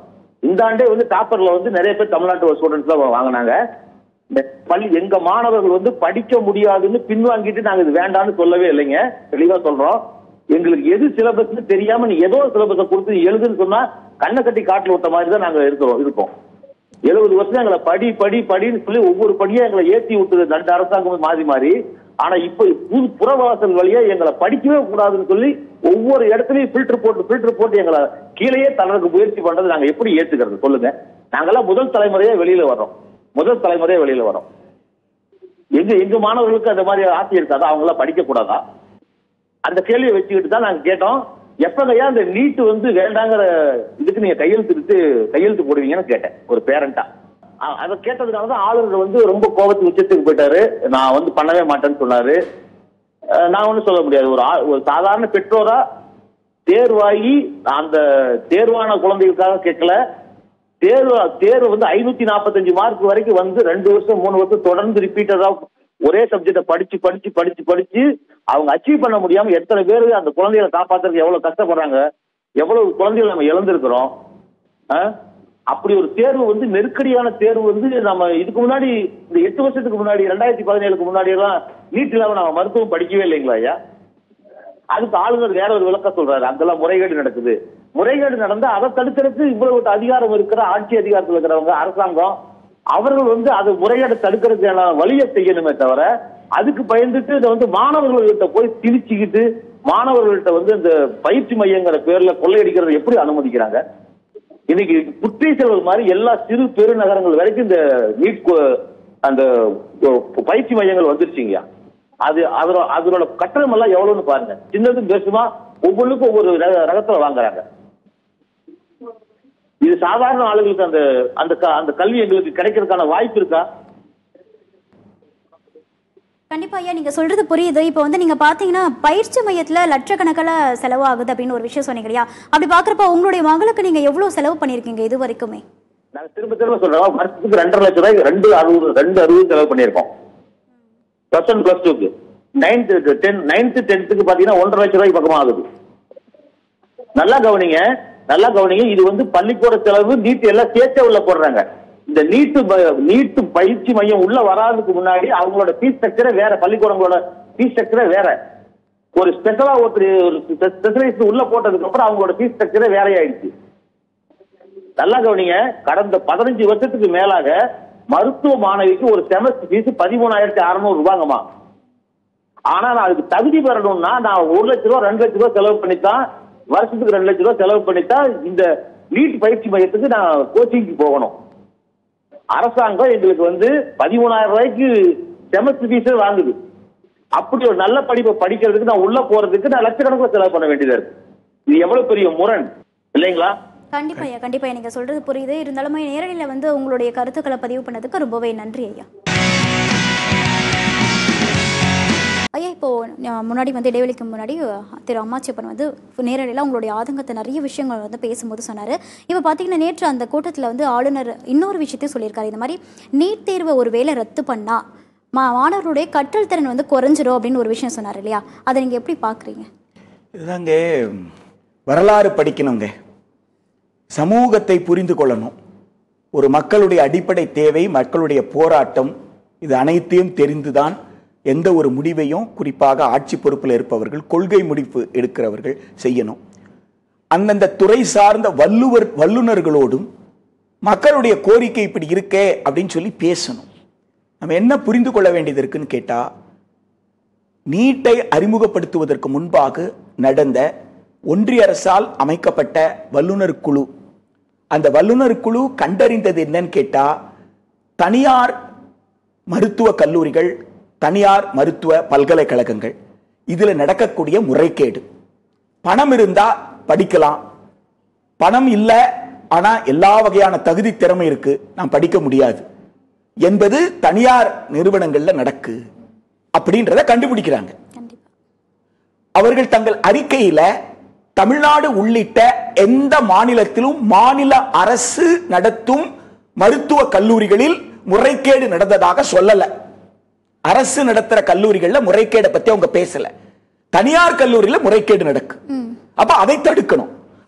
இந்த ஆண்டே வந்து டாப்பர்ல வந்து நிறைய பேர் தமிழ்நாட்டு ஸ்டூடெண்ட்ஸ் எல்லாம் வாங்கினாங்க. பள்ளி எங்க மாணவர்கள் வந்து படிக்க முடியாதுன்னு பின்வாங்கிட்டு நாங்க இது வேண்டாம்னு சொல்லவே இல்லைங்க. தெளிவா சொல்றோம். எங்களுக்கு எது சிலபஸ் தெரியாம நீ ஏதோ சிலபஸை கொடுத்து எழுதுன்னு சொன்னா கண்ணை கட்டி காட்டுல விட்ட மாதிரி தான் நாங்க இருக்கிறோம் இருக்கோம். எழுபது வருஷம் எங்களை படி படி படின்னு சொல்லி ஒவ்வொரு படியா எங்களை ஏற்றி விட்டுது ரெண்டு அரசாங்கம் மாறி மாறி. ஆனா இப்ப புது புறவாசல் வழியா எங்களை படிக்கவே கூடாதுன்னு சொல்லி ஒவ்வொரு இடத்துலயும் பில்டர் போட்டு பில்டர் போட்டு எங்களை கீழேயே தளர்க்கு முயற்சி பண்றது நாங்க எப்படி ஏத்துக்கிறது சொல்லுங்க? நாங்கெல்லாம் முதல் தலைமுறையா வெளியில வர்றோம். முதல் தலைமுறையா வெளியில வரோம். எங்க எங்க மாணவர்களுக்கு அந்த மாதிரி ஆசை இருக்காதா? அவங்க எல்லாம் படிக்க கூடாதா? அந்த கேள்வியை வச்சுக்கிட்டு தான் நாங்க கேட்டோம். எப்பகையா அந்த நீட் வந்து வேண்டாங்கிற இதுக்கு நீங்க கையெழுத்து கையெழுத்து போடுவீங்கன்னு கேட்டேன் ஒரு பேரண்டா. அதை கேட்டதுனாலதான் ஆளுநர் வந்து ரொம்ப கோபத்து உச்சத்துக்கு போயிட்டாரு. நான் வந்து பண்ணவே மாட்டேன்னு சொன்னாரு. நான் ஒன்னும் சொல்ல முடியாது. ஒரு ஒரு சாதாரண பெற்றோரா தேர்வாகி அந்த தேர்வான குழந்தைகளுக்காக கேட்கல. தேர்வு தேர்வு வந்து ஐநூத்தி நாற்பத்தி அஞ்சு மார்க் வரைக்கும் வந்து ரெண்டு வருஷம் மூணு வருஷம் தொடர்ந்து ரிப்பீட்டடா ஒரே சப்ஜெக்ட படிச்சு படிச்சு படிச்சு படிச்சு அவங்க அச்சீவ் பண்ண முடியாம எத்தனை பேரு அந்த குழந்தைகளை காப்பாத்துறதுக்கு எவ்வளவு கஷ்டப்படுறாங்க, எவ்வளவு குழந்தைகளை நம்ம இழந்திருக்கிறோம். அப்படி ஒரு தேர்வு வந்து நெருக்கடியான தேர்வு வந்து நம்ம இதுக்கு முன்னாடி இந்த எட்டு வருஷத்துக்கு முன்னாடி ரெண்டாயிரத்தி பதினேழுக்கு முன்னாடி எல்லாம் நீட் இல்லாம நம்ம மருத்துவம் படிக்கவே இல்லைங்களா ஐயா? அதுக்கு ஆளுநர் வேற ஒரு விளக்கம் சொல்றாரு. அங்கெல்லாம் முறைகேடு நடக்குது. முறைகேடு நடந்தா அதை தடுக்கிறதுக்கு இவ்வளவு அதிகாரம் இருக்கிற ஆட்சி அதிகாரத்தில் இருக்கிறவங்க அரசாங்கம் அவர்கள் வந்து அது முறைகேடு தடுக்கிறதுக்கான வழியை செய்யணுமே தவிர அதுக்கு பயந்துட்டு இதை வந்து மாணவர்கள்கிட்ட போய் திணிச்சுக்கிட்டு மாணவர்கள்ட்ட வந்து இந்த பயிற்சி மையங்கிற பேர்ல கொள்ளையடிக்கிறத எப்படி அனுமதிக்கிறாங்க? இன்னைக்கு குட்டி செல்வது மாதிரி எல்லா சிறு பெருநகரங்கள் வரைக்கும் இந்த நீட் அந்த பயிற்சி மையங்கள் வந்துருச்சுங்க. அது அதோட அதனோட கட்டணம் எல்லாம் எவ்வளவுன்னு பாருங்க. சின்னதும் பேசுமா ஒவ்வொன்றுக்கும் ஒவ்வொரு ரகத்துல வாங்குறாங்க. இது சாதாரண ஆளுங்களுக்கு அந்த அந்த அந்த கல்வி எங்களுக்கு கிடைக்கிறதுக்கான வாய்ப்பு இருக்கா? கண்டிப்பா ஐயா, நீங்க சொல்றது புரியுது. இப்போ வந்து நீங்க பாத்தீங்கன்னா பயிற்சி மையத்துல லட்சக்கணக்கில் செலவாகுது அப்படின்னு ஒரு விஷயம் சொன்னீங்க இல்லையா? அப்படி பாக்குறப்ப உங்களுடைய மகளுக்கு நீங்க எவ்வளவு செலவு பண்ணிருக்கீங்க இது வரைக்குமே? நாங்க திரும்ப திரும்ப சொல்றோம், வருஷத்துக்கு ரெண்டரை லட்சம் ரூபாய் ரெண்டு அறுபது ரெண்டு அறுபது செலவு பண்ணியிருக்கோம். பிளஸ் ஒன் பிளஸ் டூக்கு நைன்த்து டென் நைன்த்து டென்த்துக்கு பாத்தீங்கன்னா ஒன்றரை லட்சம் ரூபாய்க்கு பக்கமா ஆகுது. நல்லா கவனிங்க நல்லா கவனிங்க இது வந்து பள்ளிக்கூட செலவு நீட் எல்லாம் சேர்த்தே உள்ள போடுறாங்க. இந்த நீட்டு நீட்டு பயிற்சி மையம் உள்ள வராதுக்கு முன்னாடி அவங்களோட ஃபீஸ் ஸ்ட்ரக்சரே வேற, பள்ளிக்கூடங்களோட ஃபீஸ் ஸ்ட்ரக்சரே வேற. ஒரு ஸ்பெஷலா ஒரு ஸ்பெஷலைஸ்ட் உள்ள போட்டதுக்கு அப்புறம் அவங்களோட ஃபீஸ் ஸ்ட்ரக்சரே வேறையாயிடுச்சு. நல்லா கவனிங்க, கடந்த பதினஞ்சு வருஷத்துக்கு மேலாக மருத்துவ மாணவிக்கு ஒரு செமஸ்டர் ஃபீஸ் பதிமூணாயிரத்தி அறுநூறு ரூபாங்கம்மா. ஆனா நான் அதுக்கு தகுதி பெறணும்னா நான் ஒரு லட்ச ரூபா ரெண்டு லட்ச ரூபா செலவு பண்ணித்தான், வருஷத்துக்கு ரெண்டு லட்ச ரூபா செலவு பண்ணித்தான் இந்த நீட் பயிற்சி மையத்துக்கு நான் கோச்சிங்க்கு போகணும். அரசாங்கம் எங்களுக்கு வந்து பதிமூணாயிரம் ரூபாய்க்கு செமஸ்டர் ஃபீஸ் வாங்குது. அப்படி ஒரு நல்ல படிப்பை படிக்கிறதுக்கு நான் உள்ள போறதுக்கு நான் லட்சக்கணக்கில் செலவு பண்ண வேண்டியதா இருக்கு. இது எவ்வளவு பெரிய முரண் இல்லைங்களா? கண்டிப்பா ஐயா, கண்டிப்பா நீங்க சொல்றது புரியுது. இருந்தாலும் நேரடியில் வந்து உங்களுடைய கருத்துக்களை பதிவு பண்ணதுக்கு ரொம்பவே நன்றி ஐயா. ஐயா, இப்போ முன்னாடி வந்து இடைவெளிக்கு முன்னாடி திரு அம்மாச்சியப்பன் வந்து நேரடியில் உங்களுடைய ஆதங்கத்தை நிறைய விஷயங்கள் வந்து பேசும்போது சொன்னார். இப்போ பார்த்தீங்கன்னா நேற்று அந்த கூட்டத்தில் வந்து ஆளுநர் இன்னொரு விஷயத்தையும் சொல்லியிருக்காரு. இந்த மாதிரி நீட் தேர்வை ஒரு வேளை ரத்து பண்ணால் மா மாணவர்களுடைய கற்றல் திறன் வந்து குறைஞ்சிரும் அப்படின்னு ஒரு விஷயம் சொன்னார் இல்லையா? அதை நீங்கள் எப்படி பார்க்குறீங்க? இதுதாங்க வரலாறு படிக்கணுங்க, சமூகத்தை புரிந்து கொள்ளணும். ஒரு மக்களுடைய அடிப்படை தேவை, மக்களுடைய போராட்டம், இது அனைத்தையும் தெரிந்துதான் எந்த ஒரு முடிவையும் குறிப்பாக ஆட்சி பொறுப்பில் இருப்பவர்கள், கொள்கை முடிவு எடுக்கிறவர்கள் செய்யணும். அந்தந்த துறை சார்ந்த வல்லுவர் வல்லுநர்களோடும் மக்களுடைய கோரிக்கை இப்படி இருக்கே அப்படின்னு சொல்லி பேசணும். நம்ம என்ன புரிந்து கொள்ள வேண்டியது இருக்குன்னு கேட்டா, நீட்டை அறிமுகப்படுத்துவதற்கு முன்பாக நடந்த ஒன்றிய அரசால் அமைக்கப்பட்ட வல்லுநர் குழு, அந்த வல்லுநர் குழு கண்டறிந்தது என்னன்னு கேட்டா, தனியார் மருத்துவ கல்லூரிகள், தனியார் மருத்துவ பல்கலைக்கழகங்கள் இதுல நடக்கக்கூடிய முறைகேடு. பணம் இருந்தா படிக்கலாம், பணம் இல்லை ஆனா எல்லா வகையான தகுதி திறமை இருக்கு, நான் படிக்க முடியாது என்பது தனியார் நிறுவனங்கள்ல நடக்கு அப்படின்றத கண்டுபிடிக்கிறாங்க. அவர்கள் தங்கள் அறிக்கையில தமிழ்நாடு உள்ளிட்ட எந்த மாநிலத்திலும் மாநில அரசு நடத்தும் மருத்துவ கல்லூரிகளில் முறைகேடு நடந்ததாக சொல்லல. அரசு நடத்துற கல்லூரிகள்ல முறைகேடை பத்தி அவங்க பேசல. தனியார் கல்லூரியில முறைகேடு நடக்கு. அப்ப அதை தடுக்கணும்.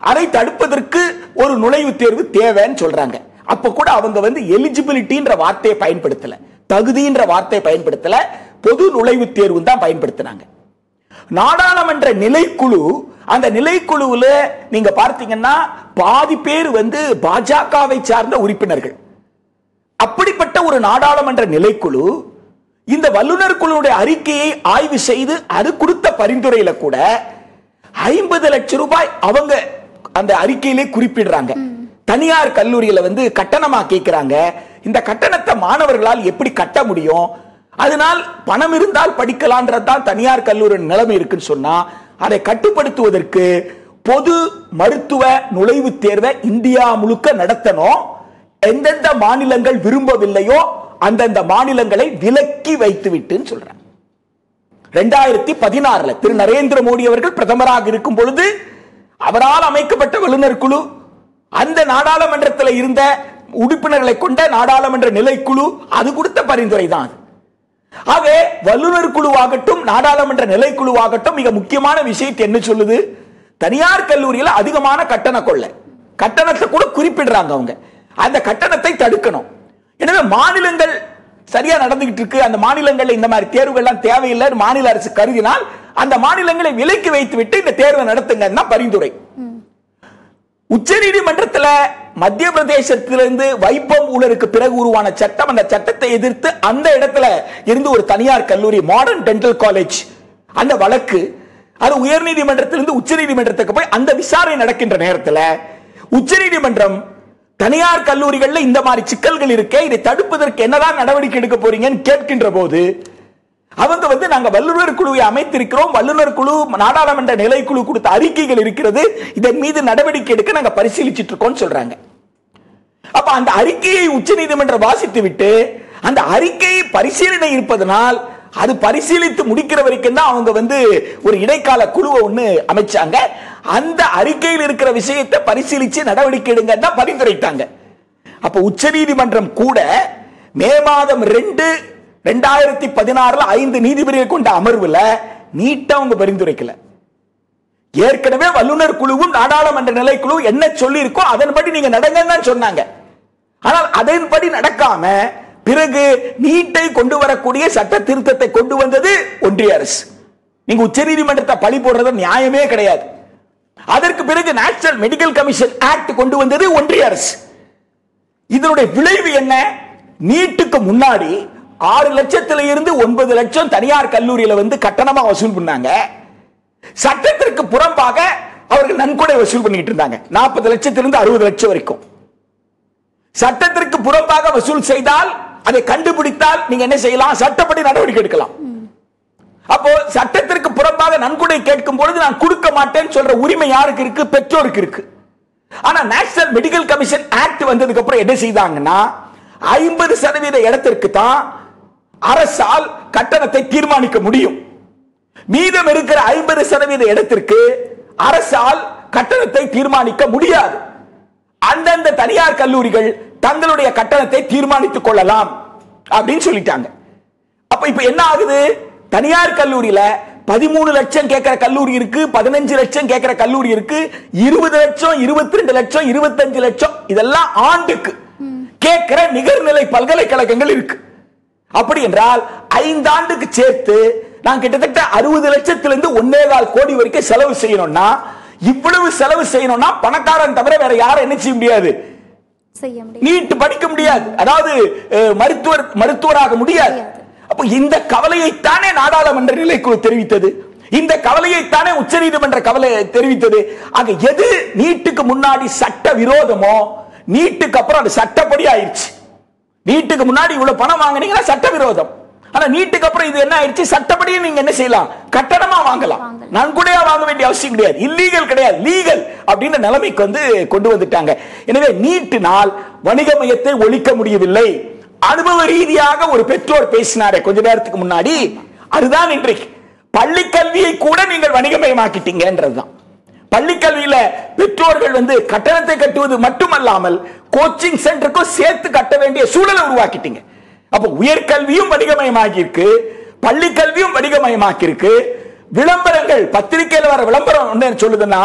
அதை தடுப்பதற்கு ஒரு நுழைவுத் தேர்வு தேவைன்னு சொல்றாங்க. அப்ப கூட அவங்க வந்து எலிஜிபிலிட்டின்ற வார்த்தையை பயன்படுத்தல, தகுதின்ற வார்த்தையை பயன்படுத்தல, பொது நுழைவுத் தேர்வு தான் பயன்படுத்தினாங்க. நாடாளுமன்ற நிலைக்குழு, அந்த நிலைக்குழுவில் நீங்க பார்த்தீங்கன்னா பாதி பேர் வந்து பாஜகவை சார்ந்த உறுப்பினர்கள். அப்படிப்பட்ட ஒரு நாடாளுமன்ற நிலைக்குழு இந்த வல்லுநர் குழுவுடைய அறிக்கையை ஆய்வு செய்து அது கொடுத்த பரிந்துரையில கூட ஐம்பது லட்சம் ரூபாய் அவங்க அந்த அறிக்கையிலே குறிப்பிடுறாங்க. தனியார் கல்லூரியில வந்து கட்டணமா கேட்கிறாங்க. இந்த கட்டணத்தை மாணவர்களால் எப்படி கட்ட முடியும்? அதனால் பணம் இருந்தால் படிக்கலான்றதுதான் தனியார் கல்லூரி நிலைமை இருக்குன்னு சொன்னா, அதை கட்டுப்படுத்துவதற்கு பொது மருத்துவ நுழைவுத் தேர்வை இந்தியா முழுக்க நடத்தணும். எந்தெந்த மாநிலங்கள் விரும்பவில்லையோ அந்தந்த மாநிலங்களை விலக்கி வைத்து விட்டுன்னு சொல்றாங்க. இரண்டாயிரத்தி பதினாறுல திரு நரேந்திர மோடி அவர்கள் பிரதமராக இருக்கும் பொழுது அவரால் அமைக்கப்பட்ட வல்லுநர் குழு, அந்த நாடாளுமன்றத்தில் இருந்த உறுப்பினர்களை கொண்ட நாடாளுமன்ற நிலைக்குழு, அது கொடுத்த பரிந்துரை தான். ஆக வல்லுநர் குழுவாகட்டும் நாடாளுமன்ற நிலைக்குழுவாகட்டும் மிக முக்கியமான விஷயத்தை என்ன சொல்லுது? தனியார் கல்லூரியில் அதிகமான கட்டண கொள்ளை, கட்டணத்தை கூட குறிப்பிடுறாங்க அவங்க. அந்த கட்டணத்தை தடுக்கணும். எனவே மாநிலங்கள் சரியா நடந்துகிட்டு இருக்கு, அந்த மாநிலங்கள் இந்த மாதிரி தேர்வுகள்லாம் தேவையில்லை மாநில அரசு கருதினால் அந்த மாநிலங்களை விலக்கி வைத்து விட்டு இந்த தேர்வை நடத்துங்க பரிந்துரை. உச்ச நீதிமன்றத்தில் மத்திய பிரதேசத்திலிருந்து வைப்பம் ஊழலுக்கு பிறகு உருவான சட்டம், அந்த சட்டத்தை எதிர்த்து அந்த இடத்துல இருந்து ஒரு தனியார் கல்லூரி மாடர்ன் டென்டல் காலேஜ், அந்த வழக்கு அது உயர் நீதிமன்றத்திலிருந்து உச்ச நீதிமன்றத்துக்கு போய் அந்த விசாரணை நடக்கின்ற நேரத்தில் உச்ச நீதிமன்றம் தனியார் கல்லூரிகள்ல இந்த மாதிரி சிக்கல்கள் இருக்கே, இதை தடுப்பதற்கு என்னதான் நடவடிக்கை எடுக்க போறீங்கன்னு கேட்கின்ற போது அவங்க வந்து நாங்க வல்லுநர் குழுவை அமைத்திருக்கிறோம், வல்லுநர் குழு நாடாளுமன்ற நிலைக்குழு கொடுத்த அறிக்கைகள் இருக்கிறது, இதன் மீது நடவடிக்கை எடுக்க நாங்க பரிசீலிச்சிட்டு இருக்கோம் சொல்றாங்க. அப்ப அந்த அறிக்கையை உச்ச நீதிமன்றம் வாசித்து விட்டு அந்த அறிக்கையை பரிசீலனை இருப்பதனால் அது பரிசீலித்து முடிக்கிற வரைக்கும் தான் அவங்க வந்து ஒரு இடைக்கால குழுவை ஒண்ணு அமைச்சாங்க. அந்த அறிக்கையில் இருக்கிற விஷயத்தை பரிசீலிச்சு நடவடிக்கை எடுங்க தான் பரிந்துரைத்தாங்க. அப்ப உச்ச நீதிமன்றம் கூட மே மாதம் ரெண்டு ரெண்டாயிரத்தி பதினாறுல ஐந்து நீதிபதிகள் கொண்ட அமர்வுல நீட்டா அவங்க பரிந்துரைக்கல. ஏற்கனவே வல்லுநர் குழுவும் நாடாளுமன்ற நிலைக்குழு என்ன சொல்லி இருக்கோ அதன்படி நீங்க நடங்கன்னு சொன்னாங்க. ஆனால் அதன்படி நடக்காம பிறகு நீட்டை கொண்டு வரக்கூடிய சட்ட திருத்தத்தை கொண்டு வந்தது ஒன்றிய அரசு. நீங்க உச்ச நீதிமன்றத்தை பழி போடுறது நியாயமே கிடையாது. அதற்கு பிறகு நேஷனல் மெடிக்கல் கமிஷன் ஆக்ட் கொண்டு வந்தது ஒன்றிய அரசு. இதனுடைய விளைவு என்ன? நீட்டுக்கு முன்னாடி ஆறு லட்சத்தில இருந்து ஒன்பது லட்சம் தனியார் கல்லூரியில வந்து கட்டணமா வசூல் பண்ணாங்க. சட்டத்திற்கு புறம்பாக அவர்கள் நன்கொடை வசூல் பண்ணிட்டு இருந்தாங்க, நாற்பது லட்சத்திலிருந்து அறுபது லட்சம் வரைக்கும். சட்டத்திற்கு புறம்பாக வசூல் செய்தால் அதை கண்டுபிடித்தால் நீங்க என்ன செய்யலாம்? சட்டப்படி நடவடிக்கை எடுக்கலாம். அப்போ சட்டத்திற்கு புறம்பாக நன்கொடை கேட்கும் பொழுது நான் கொடுக்க மாட்டேன்னு சொல்ற உரிமை யாருக்கு இருக்கு? பெற்றோருக்கு இருக்கு. ஆனா நேஷனல் மெடிக்கல் கமிஷன் ஆக்ட் வந்ததுக்கு அப்புறம் என்ன செய்தாங்கன்னா ஐம்பது சதவீத இடத்திற்கு தான் அரசால் கட்டணத்தை தீர்மானிக்க முடியும். மீதம் இருக்கிற ஐம்பது சதவீத இடத்திற்கு அரசால் கட்டணத்தை தீர்மானிக்க முடியாது. அந்தந்த தனியார் கல்லூரிகள் தங்களுடைய கட்டணத்தை தீர்மானித்துக் கொள்ளலாம் அப்படின்னு சொல்லிட்டாங்க. அப்ப இப்ப என்ன ஆகுது? தனியார் கல்லூரியில பதிமூணு லட்சம் கேட்கிற கல்லூரி இருக்கு, பதினஞ்சு லட்சம் கேட்கிற கல்லூரி இருக்கு, இருபது லட்சம் இருபத்தி ரெண்டு லட்சம் இருபத்தஞ்சு லட்சம் இதெல்லாம் ஆண்டுக்கு கேட்கிற நிகர்நிலை பல்கலைக்கழகங்கள் இருக்கு. அப்படி என்றால் ஐந்தாண்டுக்கு சேர்த்து நான் கிட்டத்தட்ட அறுபது லட்சத்திலிருந்து ஒன்னே கால் கோடி வரைக்கும் செலவு செய்யணும்னா, இவ்வளவு செலவு செய்யணும்னா பணக்காரன் தவிர வேற யாரும் என்ன செய்ய முடியாது? நீட் படிக்க முடியாது, அதாவது மருத்துவர் மருத்துவராக முடியாது. அப்ப இந்த கவலையைத்தானே நாடாளுமன்ற நிலைக்குழு தெரிவித்தது, இந்த கவலையைத்தானே உச்ச நீதிமன்ற கவலை தெரிவித்தது. ஆக எது நீட்டுக்கு முன்னாடி சட்ட விரோதமோ நீட்டுக்கு அப்புறம் அது சட்டப்படி ஆயிடுச்சு. நீட்டுக்கு முன்னாடி இவ்வளவு பணம் வாங்கினீங்கன்னா சட்ட விரோதம். ஆனா நீட்டுக்கு அப்புறம் இது என்ன ஆயிடுச்சு? சட்டப்படி நீங்க என்ன செய்யலாம்? கட்டணமா வாங்கலாம், நன்கொடையா வாங்க வேண்டிய அவசியம் கிடையாது, இல்லீகல் கிடையாது, லீகல் அப்படின்ற நிலைமைக்கு வந்து கொண்டு வந்துட்டாங்க. எனவே நீட்டினால் வணிக மையத்தை ஒழிக்க முடியவில்லை. அனுபவ ரீதியாக ஒரு பெற்றோர் பேசினாரே கொஞ்ச நேரத்துக்கு முன்னாடி, அதுதான் இன்றைக்கு பள்ளி கல்வியை கூட நீங்கள் வணிகமயமாக்கிட்டீங்கன்றதுதான். பள்ளி கல்வியில பெற்றோர்கள் வந்து கட்டணத்தை கட்டுவது மட்டுமல்லாமல் கோச்சிங் சென்டருக்கும் சேர்த்து கட்ட வேண்டிய சூழலை உருவாக்கிட்டீங்க. அப்ப உயர்கல்வியும் வணிகமயமாக்கி இருக்கு, பள்ளி கல்வியும் வணிகமயமாக்கி இருக்கு. விளம்பரங்கள், பத்திரிகையில் வர விளம்பரம் என்ன சொல்லுதுன்னா,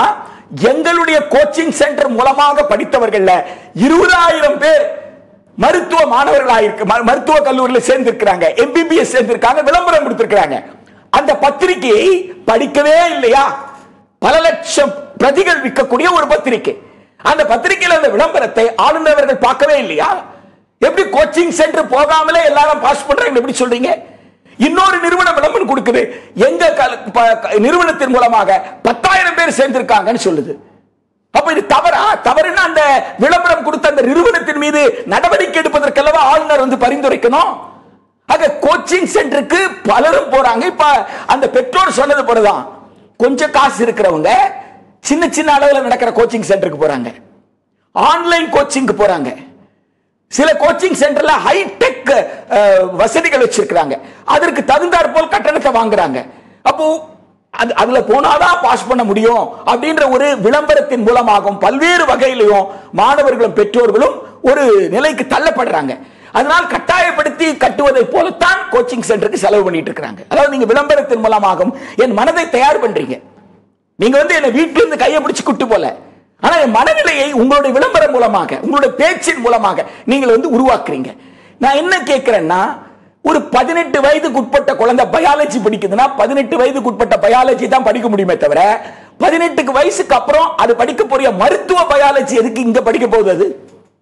எங்களுடைய கோச்சிங் சென்டர் மூலமாக படித்தவர்கள் இருபதாயிரம் பேர் மருத்துவ மாணவர்களாயிருக்கு, மருத்துவ கல்லூரியில் சேர்ந்திருக்கிறாங்க, எம்பிபிஎஸ் சேர்ந்திருக்காங்க, விளம்பரம் கொடுத்திருக்கிறாங்க. அந்த பத்திரிகையை படிக்கவே இல்லையா? பல லட்சம் பிரதிகள் விற்கக்கூடிய ஒரு பத்திரிகை. அந்த பத்திரிகையில் அந்த விளம்பரத்தை ஆளுநர்கள் பார்க்கவே இல்லையா? எப்படி கோச்சிங் சென்டர் போகாமலே எல்லாரும் பாஸ் பண்றாங்க எப்படி சொல்றீங்க? இன்னொரு நிறுவனம் விளம்பரம் கொடுக்குது, எங்க நிறுவனத்தின் மூலமாக பத்தாயிரம் பேர் சேர்ந்திருக்காங்கன்னு சொல்லுது. அப்ப இது தவறா? தவறுன்னா அந்த விளம்பரம் கொடுத்த அந்த நிறுவனத்தின் மீது நடவடிக்கை எடுப்பதற்கெல்லாம் ஆளுநர் வந்து பரிந்துரைக்கணும். ஆக கோச்சிங் சென்டருக்கு பலரும் போறாங்க. இப்ப அந்த பெற்றோர் சொன்னது போலதான், கொஞ்சம் காசு இருக்கிறவங்க சின்ன சின்ன அளவில் நடக்கிற கோச்சிங் சென்டருக்கு போறாங்க, ஆன்லைன் கோச்சிங் போறாங்க. சில கோச்சிங் சென்டர்ல ஹைடெக் வசதிகள் வச்சிருக்காங்க, அதற்கு தகுந்தாற் போல் கட்டணத்தை வாங்குறாங்க. அப்போ அதுல போனாதான் பாஸ் பண்ண முடியும் அப்படின்ற ஒரு விளம்பரத்தின் மூலமாகவும் பல்வேறு வகையிலையும் மாணவர்களும் பெற்றோர்களும் ஒரு நிலைக்கு தள்ளப்படுறாங்க. அதனால் கட்டாயப்படுத்தி கட்டுவதை போலத்தான் கோச்சிங் சென்டருக்கு செலவு பண்ணிட்டு இருக்காங்க. அதாவது நீங்க விளம்பரத்தின் மூலமாகவும் என் மனதை தயார் பண்றீங்க. நீங்க வந்து என்ன வீட்டில இருந்து கையை பிடிச்சு கூட்டு போல, ஆனா என் மனநிலையை உங்களுடைய விளம்பரம் மூலமாக, உங்களுடைய பேச்சின் மூலமாக நீங்கள் வந்து உருவாக்குறீங்க. நான் என்ன கேட்கிறேன்னா, ஒரு பதினெட்டு வயதுக்கு உட்பட்ட குழந்தை பயாலஜி படிக்குதுன்னா பதினெட்டு வயதுக்கு உட்பட்ட பயாலஜி தான் படிக்க முடியுமே தவிர பதினெட்டுக்கு வயசுக்கு அப்புறம் அது படிக்க போறிய மருத்துவ பயாலஜி எதுக்கு இங்க படிக்க போகுது? அது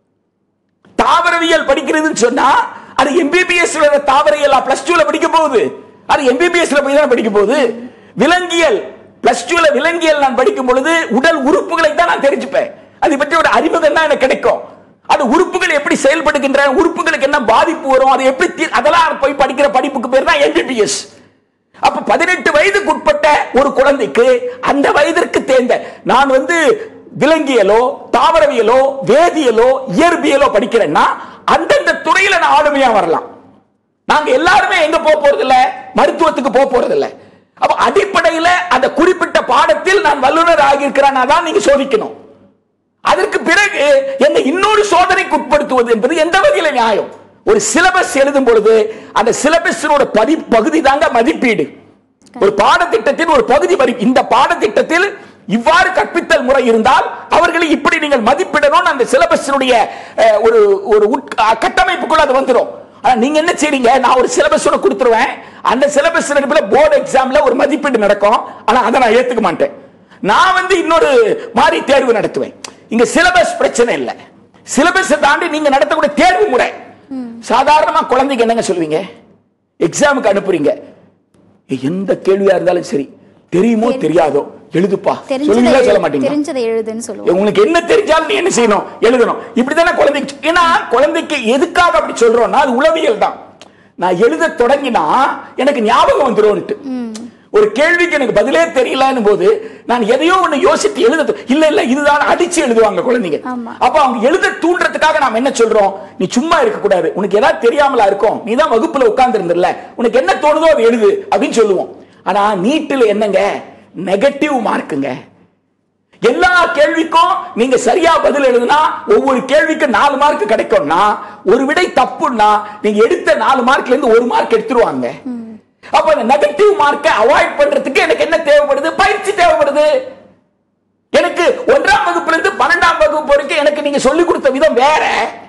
தாவரவியல் படிக்கிறதுன்னு சொன்னா அது எம்பிபிஎஸ் தாவரவியல் பிளஸ் டூல படிக்க போகுது, அது எம்பிபிஎஸ்ல போய் தான் படிக்க போகுது. விலங்கியல் பிளஸ் டூல விலங்கியல் நான் படிக்கும் பொழுது உடல் உறுப்புகளை தான் நான் தெரிஞ்சுப்பேன், அதை பற்றி ஒரு அறிமுகம் தான் எனக்கு கிடைக்கும். அது உறுப்புகள் எப்படி செயல்படுகின்ற, உறுப்புகளுக்கு என்ன பாதிப்பு வரும், அது எப்படி, அதெல்லாம் போய் படிக்கிற படிப்புக்கு பேர் தான் எம்பிபிஎஸ். அப்ப பதினெட்டு வயதுக்கு உட்பட்ட ஒரு குழந்தைக்கு அந்த வயதிற்கு தேர்ந்த, நான் வந்து விலங்கியலோ தாவரவியலோ வேதியியலோ இயற்பியலோ படிக்கிறேன்னா அந்தந்த துறையில நான் ஆளுமையா வரலாம். நாங்க எல்லாருமே எங்க போக போறது இல்ல, மருத்துவத்துக்கு போக போறது இல்ல. அப்ப அடிப்படையில் அந்த குறிப்பிட்ட பாடத்தில் நான் வல்லுநர் ஆகியிருக்கிறேன் தான் நீங்க சோதிக்கணும். அதற்கு பிறகு என்ன இன்னொரு சோதனைக்கு உட்படுத்துவது என்பது எந்த வகையில நியாயம்? ஒரு சிலபஸ் எழுதும் பொழுது அந்த சிலபஸ் பகுதி தாங்க மதிப்பீடு. ஒரு பாடத்திட்டத்தின் ஒரு பகுதி, இந்த பாடத்திட்டத்தில் இவ்வாறு கற்பித்தல் முறை இருந்தால் அவர்களை இப்படி நீங்கள் மதிப்பிடணும், அந்த சிலபஸ் ஒரு ஒரு கட்டமைப்புக்குள்ள அது வந்துடும். நீங்க என்ன செய்றீங்க, நான் ஒரு சிலபஸ் கொடுத்துருவேன், அந்த சிலபஸ் போர்டு எக்ஸாம்ல ஒரு மதிப்பீடு நடக்கும், ஆனா அதை நான் ஏத்துக்க மாட்டேன், நான் வந்து இன்னொரு மாதிரி தேர்வு நடத்துவேன். இங்க சிலபஸ் பிரச்சனை இல்ல, சிலபஸ் தாண்டி நீங்க நடத்தக்கூடிய தேர்வு முறை. சாதாரணமா குழந்தைக்கு என்னங்க சொல்லுவீங்க, எக்ஸாமுக்கு அனுப்புறீங்க, எந்த கேள்வியா இருந்தாலும் சரி, தெரியுமோ தெரியாதோ எழுதுப்பா சொல்லுவீங்களா, சொல்ல மாட்டீங்க? தெரிஞ்சதை எழுதுன்னு சொல்லுவோம். உங்களுக்கு என்ன தெரிஞ்சாலும் நீ என்ன செய்யணும், எழுதணும். இப்படிதானே குழந்தைக்கு. ஏன்னா குழந்தைக்கு எதுக்காக அப்படி சொல்றோம்னா அது உளவியல் தான். நான் எழுத தொடங்கினா எனக்கு ஞாபகம் வந்துரும். ஒரு கேள்விக்கு எனக்கு பதிலே தெரியலன்னு போது நான் எதையோ ஒண்ணு யோசித்து எழுத, இல்ல இல்ல இதுதான் அடிச்சு எழுதுவாங்க குழந்தைங்க. அப்ப அவங்க எழுத தூண்டுறதுக்காக நாம என்ன சொல்றோம், நீ சும்மா இருக்க கூடாது, உனக்கு ஏதாவது தெரியாமலா இருக்கும், நீ தான் வகுப்புல உட்கார்ந்து இருந்திருல, உனக்கு என்ன தோணுதோ அதை எழுது அப்படின்னு சொல்லுவோம். ஆனா நீட்டில் என்னங்க, நெகட்டிவ் மார்க்குங்க. எல்லா கேள்விக்கும் நீங்க சரியா பதில் எழுதுனா ஒவ்வொரு கேள்விக்கு நாலு மார்க் கிடைக்கும்னா, ஒரு விடை தப்புன்னா நீங்க எடுத்த நாலு மார்க்ல இருந்து ஒரு மார்க் எடுத்துருவாங்க. அப்ப அந்த நெகட்டிவ் மார்க்கை அவாய்ட் பண்றதுக்கு எனக்கு என்ன தேவைப்படுது, பயிற்சி தேவைப்படுது. எனக்கு ஒன்றாம் வகுப்புல இருந்து பன்னெண்டாம் வகுப்பு வரைக்கும் எனக்கு நீங்க சொல்லிக் கொடுத்த விதம் வேற,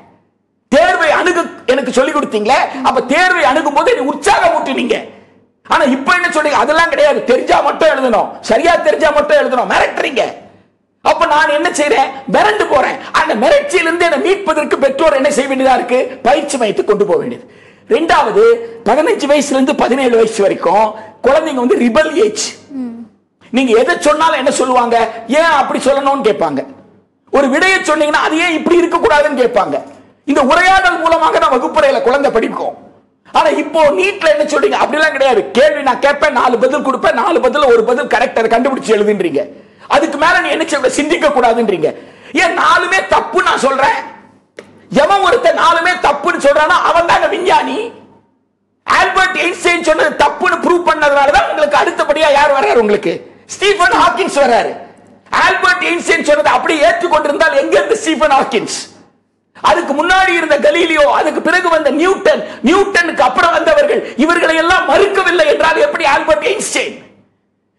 தேர்வை அணுகு எனக்கு சொல்லிக் கொடுத்தீங்களே, அப்ப தேர்வை அணுகும் போது உற்சாகம் ஊட்டினீங்க. ஆனா இப்ப என்ன சொல்றீங்க, அதெல்லாம் கிடையாது, தெரிஞ்சா மட்டும் எழுதணும், சரியா தெரிஞ்சா மட்டும் எழுதணும், மிரட்டுறீங்க. அப்ப நான் என்ன செய்றேன், மிரண்டு போறேன். அந்த மிரட்சியிலிருந்து என்னை மீட்பதற்கு பெற்றோர் என்ன செய்ய வேண்டியதா இருக்கு, பயிற்சி மையத்தை கொண்டு போக வேண்டியது. ரெண்டாவது, பதினஞ்சு வயசுல இருந்து பதினேழு வயசு வரைக்கும் குழந்தைங்க வந்து ரிபல் ஏஜ். நீங்க எதை சொன்னாலும் என்ன சொல்லுவாங்க, ஏன் அப்படி சொல்லணும்னு கேட்பாங்க. ஒரு விடையை சொன்னீங்கன்னா அது ஏன் இப்படி இருக்க கூடாதுன்னு கேட்பாங்க. இந்த உரையாடல் மூலமாக தான் வகுப்பறையில குழந்தை படிக்கும். ஆனா இப்போ நீட்ல என்ன சொல்றீங்க, அப்படிலாம் கிடையாது. கேள்வி நான் கேட்பேன், நாலு பதில் கொடுப்பேன், நாலு பதில் ஒரு பதில் கரெக்ட், அதை கண்டுபிடிச்சு எழுதுன்றீங்க. அதுக்கு மேல நீ என்ன சொல்ற, சிந்திக்க கூடாதுன்றீங்க. ஏன் நாலுமே தப்பு நான் சொல்றேன், எவன் ஒருத்தர் நாலுமே தப்புன்னு சொல்றானா அவன் தாங்க விஞ்ஞானி. ஆல்பர்ட் ஐன்ஸ்டைன் சொன்னது தப்புன்னு ப்ரூவ் பண்ணதுனால தான் உங்களுக்கு அடுத்தபடியா யார் வர்றாரு, உங்களுக்கு ஸ்டீஃபன் ஹாக்கின்ஸ் வர்றாரு. ஆல்பர்ட் ஐன்ஸ்டைன் சொன்னதை அப்படியே ஏற்றுக்கொண்டிருந்தால் எங்க இருந்து ஸ்டீஃபன் ஹாக்கின்ஸ்? அதுக்கு முன்னாடி இருந்த கலீலியோ, அதுக்கு பிறகு வந்த நியூட்டன், நியூட்டனுக்கு அப்புறம் வந்தவர்கள் இவர்களை எல்லாம் மறுக்கவில்லை என்றால் எப்படி ஆல்பர்ட் ஐன்ஸ்டைன்?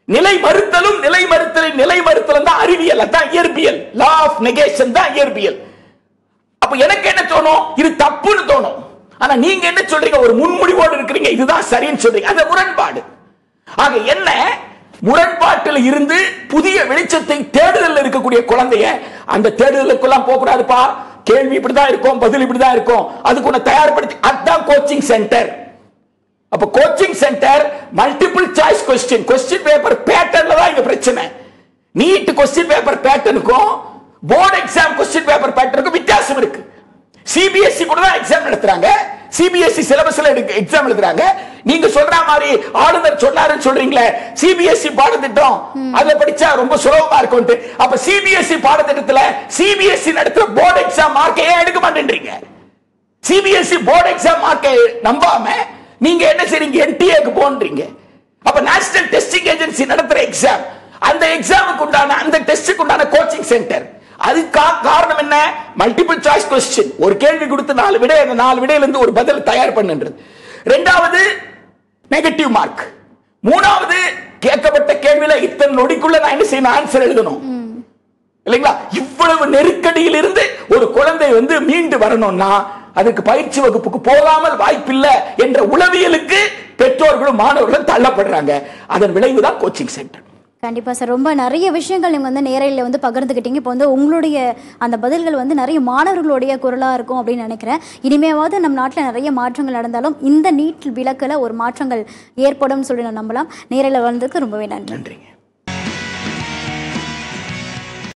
நிலை மறுத்தலும் நிலை மறுத்தலை நிலை மறுத்தலும் தான் அறிவியல், அதான் இயற்பியல். லா ஆஃப் நெகேஷன் தான் இயற்பியல். அப்ப எனக்கு என்ன தோணும், இது தப்புன்னு தோணும். ஆனா நீங்க என்ன சொல்றீங்க, ஒரு முன்முடிவோடு இருக்கிறீங்க, இதுதான் சரின்னு சொல்றீங்க. அந்த முரண்பாடு. ஆக என்ன முரண்பாட்டில் இருந்து புதிய வெளிச்சத்தை தேடுதல் இருக்கக்கூடிய குழந்தைய அந்த தேடுதலுக்குலாம் போக கூடாதுப்பா, கேள்வி இப்படிதான் இருக்கும், பதில் இப்படிதான் இருக்கும், அதுக்கு உன்னை தயார்படுத்தி, அதுதான் கோச்சிங் சென்டர். அப்ப coaching centre multiple choice question, question paper பேட்டர்ன்ல தான் இங்க பிரச்சனை. நீட் கொஸ்டின் பேப்பர் பேட்டர்னுக்கும் போர்டு எக்ஸாம் கொஸ்டின் பேப்பர் பேட்டர்னுக்கும் வித்தியாசம் இருக்கு. சிபிஎஸ்இ கூட தான் எக்ஸாம் நடத்துறாங்க, சிபிஎஸ்இ சிலபஸ்ல எக்ஸாம் எழுதுறாங்க. நீங்க சொல்ற மாதிரி ஆளுநர் சொன்னாருன்னு சொல்றீங்களே, சிபிஎஸ்இ பாடத்திட்டம் அதுல படிச்சா ரொம்ப சுலபமா இருக்கும். அப்ப சிபிஎஸ்இ பாடத்திட்டத்துல சிபிஎஸ்இ நடத்துற போர்டு எக்ஸாம் மார்க்கை ஏன் எடுக்க மாட்டேன்றீங்க? சிபிஎஸ்இ போர்டு எக்ஸாம் மார்க்கை நம்பாம நீங்க என்ன செய்றீங்க, என்டிஏக்கு போன்றீங்க. அப்ப நேஷனல் டெஸ்டிங் ஏஜென்சி நடத்துற எக்ஸாம், அந்த எக்ஸாமுக்கு உண்டான அந்த டெஸ்டுக்கு உண்டான கோச்சிங் சென்டர். அதுக்கு காரணம் என்ன, மல்டிபிள் சாய்ஸ் கொஸ்டின். ஒரு கேள்வி கொடுத்து நாலு விடை, அந்த நாலு விடையில இருந்து ஒரு பதில் தயார் பண்ணுன்றது. இரண்டாவது நெகட்டிவ் மார்க். மூணாவது கேட்கப்பட்ட கேள்வியில இத்தனை நொடிக்குள்ள நான் என்ன செய்யணும், ஆன்சர் எழுதணும் இல்லைங்களா? இவ்வளவு நெருக்கடியில் இருந்து ஒரு குழந்தை வந்து மீண்டு வரணும்னா அதுக்கு பயிற்சி வகுப்புக்கு போகாமல் வாய்ப்பில்லை என்ற உளவியலுக்கு பெற்றோர்களும் மாணவர்களும் தள்ளப்படுறாங்க. அதன் விளைவுதான் கோச்சிங் சென்டர். கண்டிப்பாக சார், ரொம்ப நிறைய விஷயங்கள் நீங்கள் வந்து நேரில் வந்து பகிர்ந்துக்கிட்டீங்க. இப்போ வந்து உங்களுடைய அந்த பதில்கள் வந்து நிறைய மாணவர்களுடைய குரலாக இருக்கும் அப்படின்னு நினைக்கிறேன். இனிமேவாவது நம் நாட்டில் நிறைய மாற்றங்கள் நடந்தாலும் இந்த நீட் விலக்கில் ஒரு மாற்றங்கள் ஏற்படும் சொல்லி நான் நம்பலாம். நேரில் வந்ததுக்கு ரொம்பவே நன்றி. நன்றி.